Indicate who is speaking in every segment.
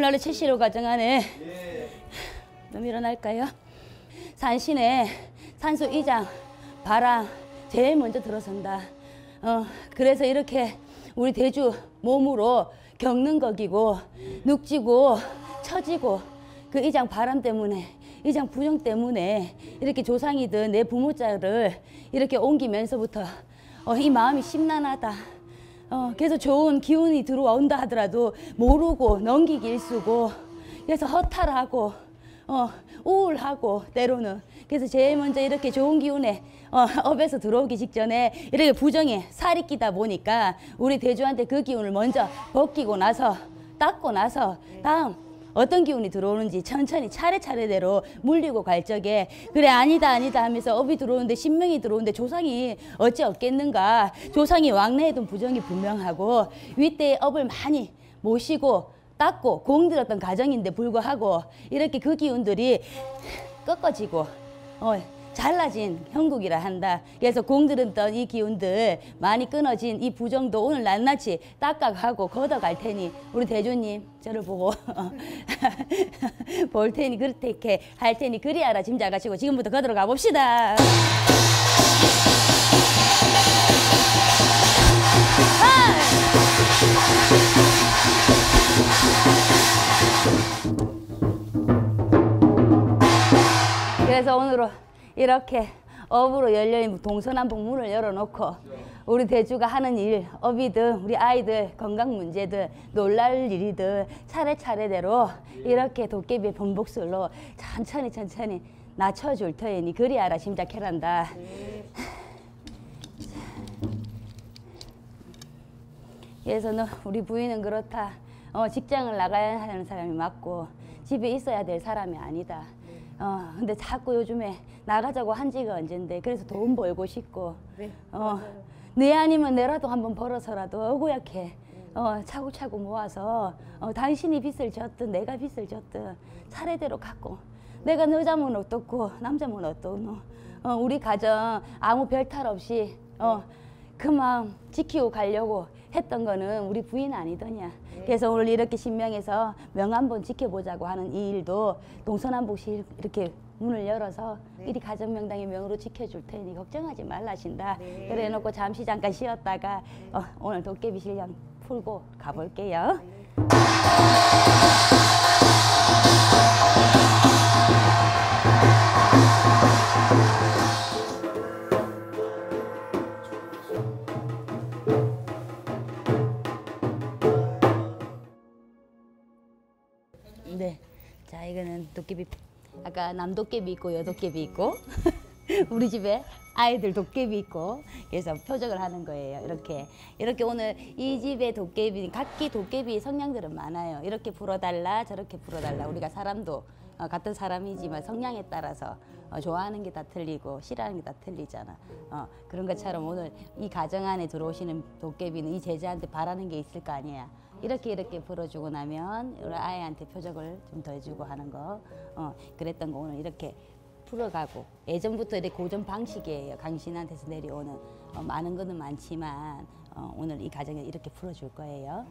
Speaker 1: 오늘날의 최씨로 가정하네. 좀 일어날까요? 산신에 산소 이장, 바람 제일 먼저 들어선다. 그래서 이렇게 우리 대주 몸으로 겪는 거기고 눅지고 처지고 그 이장 바람 때문에 이장 부정 때문에 이렇게 조상이든 내 부모자를 이렇게 옮기면서부터 이 마음이 심란하다. 그래서 좋은 기운이 들어온다 하더라도 모르고 넘기기 일쑤고 그래서 허탈하고 우울하고 때로는 그래서 제일 먼저 이렇게 좋은 기운에 업에서 들어오기 직전에 이렇게 부정에 살이 끼다 보니까 우리 대주한테 그 기운을 먼저 벗기고 나서 닦고 나서 다음 어떤 기운이 들어오는지 천천히 차례차례대로 물리고 갈 적에 그래 아니다 하면서 업이 들어오는데 신명이 들어오는데 조상이 어찌 없겠는가. 조상이 왕래해둔 부정이 분명하고 윗대에 업을 많이 모시고 닦고 공들었던 가정인데 불구하고 이렇게 그 기운들이 꺾어지고 잘라진 형국이라 한다. 그래서 공들었던 이 기운들 많이 끊어진 이 부정도 오늘 낱낱이 닦아가고 걷어갈 테니 우리 대주님 저를 보고 볼 테니 그렇게 할 테니 그리하라 짐작하시고 지금부터 걷으러 가봅시다. 그래서 오늘은 이렇게 업으로 열려있는 동서남북 문을 열어놓고 우리 대주가 하는 일, 업이든 우리 아이들 건강 문제든 놀랄 일이든 차례차례대로 이렇게 도깨비의 번복술로 천천히 낮춰줄 터이니 그리하라 심작해란다. 그래서는 우리 부인은 그렇다. 직장을 나가야 하는 사람이 맞고 집에 있어야 될 사람이 아니다. 근데 자꾸 요즘에 나가자고 한 지가 언젠데 그래서 돈 벌고 싶고 내 아니면 내라도 한번 벌어서라도 어고약해 차곡차곡 모아서 당신이 빚을 졌든 내가 빚을 졌든 차례대로 갚고 내가 여자면 어떻고 남자면 어떠노 우리 가정 아무 별탈 없이 그 마음 지키고 가려고 했던 거는 우리 부인 아니더냐. 그래서 오늘 이렇게 신명해서 명 한번 지켜보자고 하는 이 일도 동서남북시 이렇게 문을 열어서 이리 가정명당의 명으로 지켜줄 테니 걱정하지 말라신다. 그래 놓고 잠시 잠깐 쉬었다가 오늘 도깨비 실력 풀고 가볼게요. 네, 자 이거는 도깨비 아까 남도깨비 있고 여도깨비 있고 우리 집에 아이들 도깨비 있고 그래서 표적을 하는 거예요. 이렇게 오늘 이 집의 도깨비 각기 도깨비 성향들은 많아요. 이렇게 불어달라 저렇게 불어달라 우리가 사람도 같은 사람이지만 성향에 따라서 좋아하는 게 다 틀리고 싫어하는 게 다 틀리잖아. 그런 것처럼 오늘 이 가정 안에 들어오시는 도깨비는 이 제자한테 바라는 게 있을 거 아니야. 이렇게 불어주고 나면 우리 아이한테 표적을 좀 더 해주고 하는 거 그랬던 거 오늘 이렇게 풀어가고 예전부터 이렇게 고전 방식이에요. 강신한테서 내려오는 많은 거는 많지만 오늘 이 가정에 이렇게 풀어줄 거예요.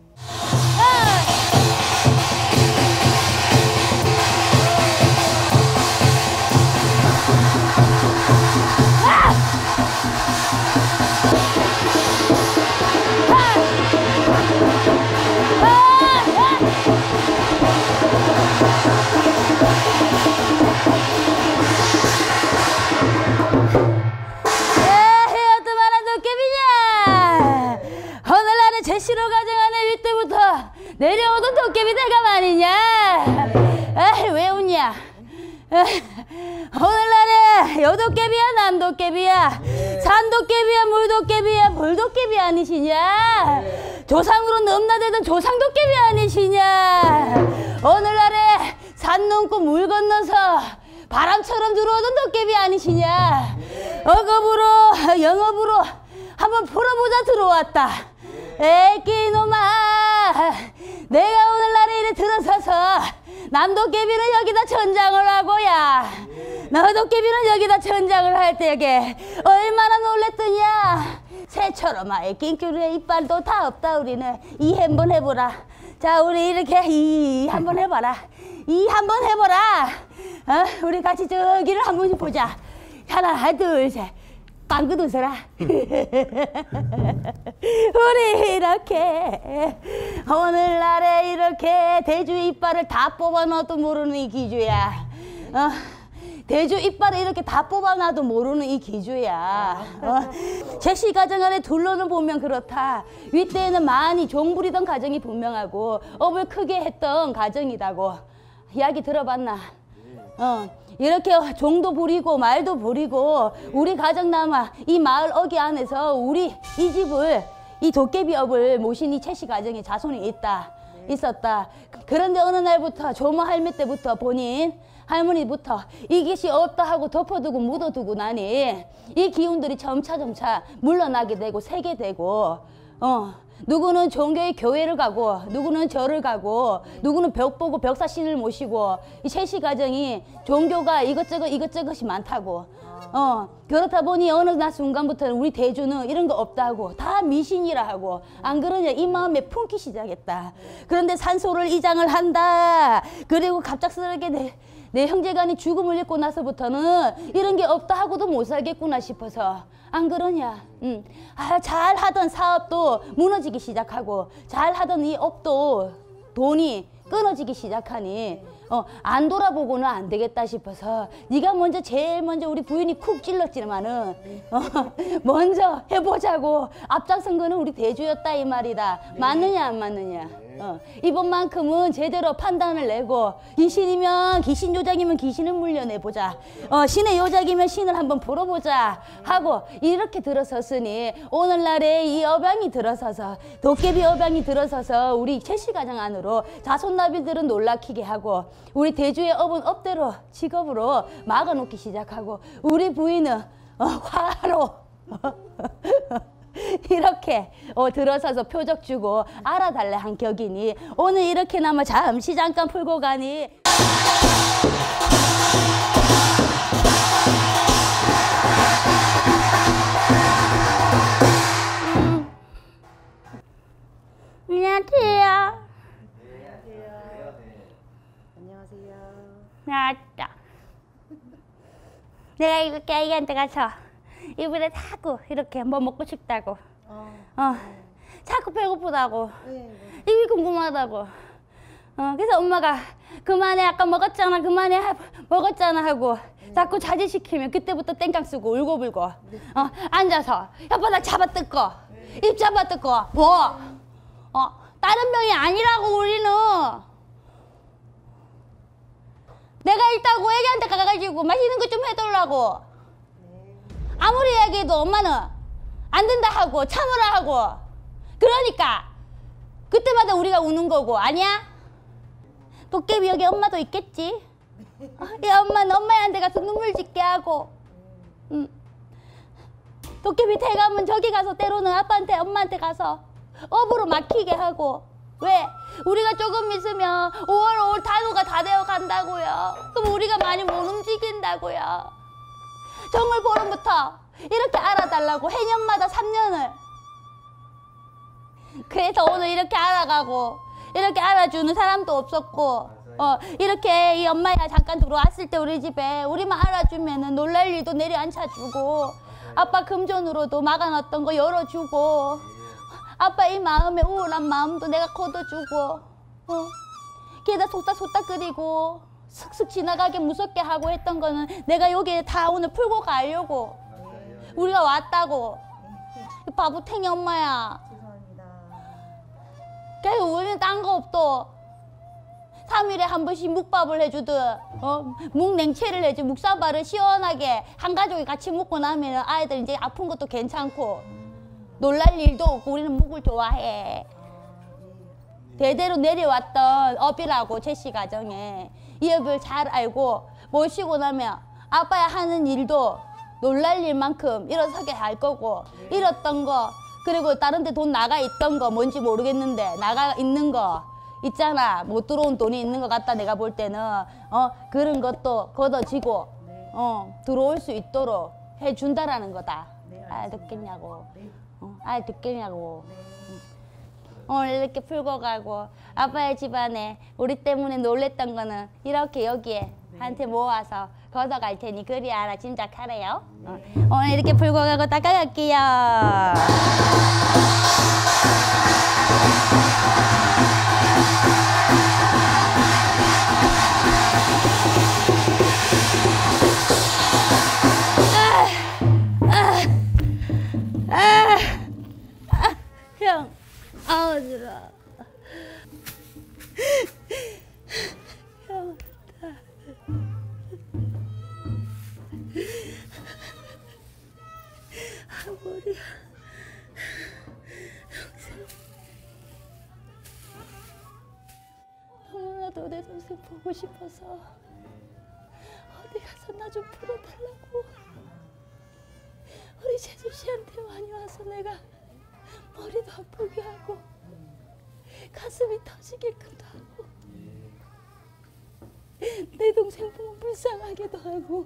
Speaker 1: 제시로 가정하는 윗대부터 내려오던 도깨비 대감 아니냐? 에이 왜 웃냐? 오늘날에 여도깨비야 남도깨비야 산도깨비야 물도깨비야 불도깨비 아니시냐? 조상으로 넘나들던 조상도깨비 아니시냐? 오늘날에 산 넘고 물 건너서 바람처럼 들어오던 도깨비 아니시냐? 억업으로 영업으로 한번 풀어보자 들어왔다. 애끼놈아 내가 오늘날에 이래 들어서서 남도깨비는 여기다 천장을 하고야 너도깨비는 여기다 천장을 할 때게 얼마나 놀랬더냐. 새처럼 아예 낑큐리의 이빨도 다 없다. 우리는 이해 한번 해보라. 자, 우리 이렇게 이 한번 해봐라. 이 한번 해보라. 우리 같이 저기를 한 번씩 보자. 하나, 둘, 셋. 빵긋 웃어라. 우리 이렇게 오늘날에 이렇게 대주 이빨을 다 뽑아놔도 모르는 이 기주야. 대주 이빨을 이렇게 다 뽑아놔도 모르는 이 기주야. 제시 가정 안에 둘러는 보면 그렇다. 윗대에는 많이 종부리던 가정이 분명하고 업을 크게 했던 가정이라고. 이야기 들어봤나? 이렇게 종도 부리고 말도 부리고 우리 가정남아 이 마을 어기 안에서 우리 이 집을 이 도깨비업을 모신 이 채씨 가정에 자손이 있었다. 그런데 어느 날부터 조모 할매 때부터 본인 할머니부터 이것이 없다 하고 덮어두고 묻어두고 나니 이 기운들이 점차 물러나게 되고 새게 되고 누구는 종교의 교회를 가고 누구는 절을 가고 누구는 벽 보고 벽사신을 모시고 이 채씨 가정이 종교가 이것저것이 많다고 그렇다 보니 어느 날 순간부터는 우리 대주는 이런 거 없다고 다 미신이라 하고 안 그러냐 이 마음에 품기 시작했다. 그런데 산소를 이장을 한다. 그리고 갑작스럽게 내 형제간이 죽음을 입고 나서부터는 이런 게 없다 하고도 못 살겠구나 싶어서 안 그러냐? 잘하던 사업도 무너지기 시작하고 잘하던 이 업도 돈이 끊어지기 시작하니 안 돌아보고는 안 되겠다 싶어서 네가 제일 먼저 우리 부인이 쿡 찔렀지만은 먼저 해보자고 앞장선 거는 우리 대주였다 이 말이다. 맞느냐 안 맞느냐? 이번만큼은 제대로 판단을 내고 귀신이면 귀신 요작이면 귀신을 물려내보자. 신의 요작이면 신을 한번 풀어보자 하고 이렇게 들어섰으니 오늘날에 이 업양이 들어서서 도깨비 업양이 들어서서 우리 채씨 가정 안으로 자손나비들은 놀라키게 하고 우리 대주의 업은 업대로 직업으로 막아놓기 시작하고 우리 부인은 화로 이렇게 들어서서 표적 주고 알아달래 한 격이니 오늘 이렇게나마 잠시 잠깐 풀고 가니 안녕하세요.
Speaker 2: 안녕하세요.
Speaker 1: 나왔다. 내가 이렇게 아이한테 가서 이번에 자꾸 이렇게 뭐 먹고 싶다고 자꾸 배고프다고 입이 궁금하다고 그래서 엄마가 그만해 아까 먹었잖아 그만해 먹었잖아 하고 자꾸 자제시키면 그때부터 땡깡 쓰고 울고불고 앉아서 혓바닥 잡아뜯고 입 잡아뜯고 뭐 다른 병이 아니라고 우리는 내가 있다고 애기한테 가가지고 맛있는 거 좀 해달라고 아무리 얘기해도 엄마는 안 된다 하고 참으라 하고 그러니까 그때마다 우리가 우는 거고 아니야? 도깨비 여기 엄마도 있겠지? 이 엄마는 엄마한테 가서 눈물 짓게 하고 도깨비 대감은 저기 가서 때로는 아빠한테 엄마한테 가서 업으로 막히게 하고 왜? 우리가 조금 있으면 5월 단오가 다 되어 간다고요. 그럼 우리가 많이 못 움직인다고요. 정월 보름부터 이렇게 알아달라고 해년마다 3년을 그래서 오늘 이렇게 알아가고 이렇게 알아주는 사람도 없었고 이렇게 이 엄마야 잠깐 들어왔을 때 우리 집에 우리만 알아주면은 놀랄 일도 내려앉혀주고 아빠 금전으로도 막아놨던 거 열어주고 아빠 이 마음에 우울한 마음도 내가 걷어주고 걔다 속닥속닥 끓이고 슥슥 지나가게 무섭게 하고 했던 거는 내가 여기에 다 오늘 풀고 가려고 우리가 왔다고. 바보탱이 엄마야.
Speaker 2: 죄송합니다.
Speaker 1: 그래서 우리는 딴 거 없도 3일에 한 번씩 묵밥을 해주듯 묵냉채를 해주 묵사발을 시원하게 한 가족이 같이 먹고 나면 아이들 이제 아픈 것도 괜찮고 놀랄 일도 없고 우리는 묵을 좋아해. 대대로 내려왔던 업이라고 제시 가정에 이 업을 잘 알고 모시고 나면 아빠야 하는 일도 놀랄 일만큼 일어서게 할 거고 잃었던 거 그리고 다른 데 돈 나가 있던 거 뭔지 모르겠는데 나가 있는 거 있잖아. 못 들어온 돈이 있는 것 같다 내가 볼 때는 그런 것도 걷어지고 들어올 수 있도록 해준다라는 거다.
Speaker 2: 네,
Speaker 1: 알 듣겠냐고.
Speaker 2: 네.
Speaker 1: 알 듣겠냐고.
Speaker 2: 네.
Speaker 1: 오늘 이렇게 풀고 가고 아빠의 집안에 우리 때문에 놀랬던 거는 이렇게 여기에 한테 모아서 걷어갈 테니 그리 알아 짐작하래요. 오늘 이렇게 풀고 가고 닦아갈게요. 형, 어지러워. 형, 머리야. 너무나도 내 동생 보고 싶어서 어디 가서 나 좀 풀어달라고 우리 재수 씨한테 많이 와서 내가 머리도 아프게 하고 가슴이 터지게끔도 하고 내 동생 보면 불쌍하게도 하고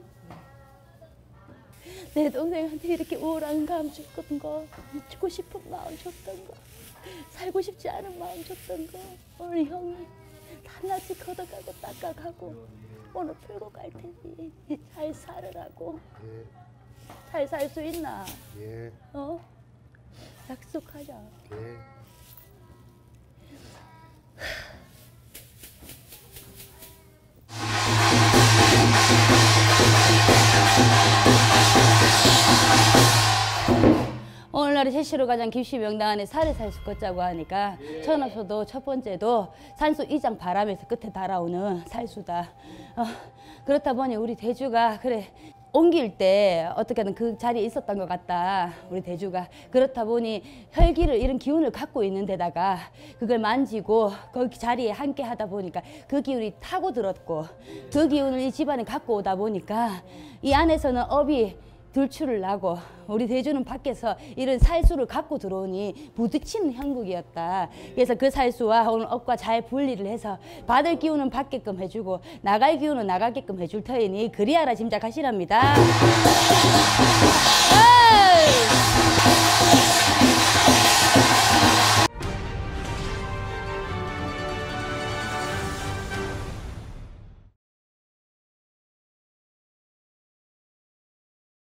Speaker 1: 내 동생한테 이렇게 우울한 감정 줬던 거, 주고 싶은 마음 줬던 거, 살고 싶지 않은 마음 줬던 거 오늘 형이 하나씩 걷어가고 닦아가고 오늘 풀고 갈 테니 잘 살으라고.
Speaker 2: 예.
Speaker 1: 잘 살 수 있나?
Speaker 2: 예.
Speaker 1: 어? 약속하자.
Speaker 2: 예.
Speaker 1: 오늘날에 제시로 가장 김씨 명당 안에 살에 살수 걷자고 하니까 천업소도 첫 번째도 산수 이장 바람에서 끝에 달아오는 살수다. 그렇다 보니 우리 대주가 그래 옮길 때 어떻게든 그 자리에 있었던 것 같다. 우리 대주가 그렇다 보니 혈기를 이런 기운을 갖고 있는 데다가 그걸 만지고 거기 자리에 함께 하다 보니까 그 기운이 타고 들었고 그 기운을 이 집안에 갖고 오다 보니까 이 안에서는 업이 들출을 나고 우리 대주는 밖에서 이런 살수를 갖고 들어오니 부딪히는 형국이었다. 그래서 그 살수와 오늘 업과 잘 분리를 해서 받을 기운은 받게끔 해주고 나갈 기운은 나가게끔 해줄 터이니 그리하라 짐작하시랍니다.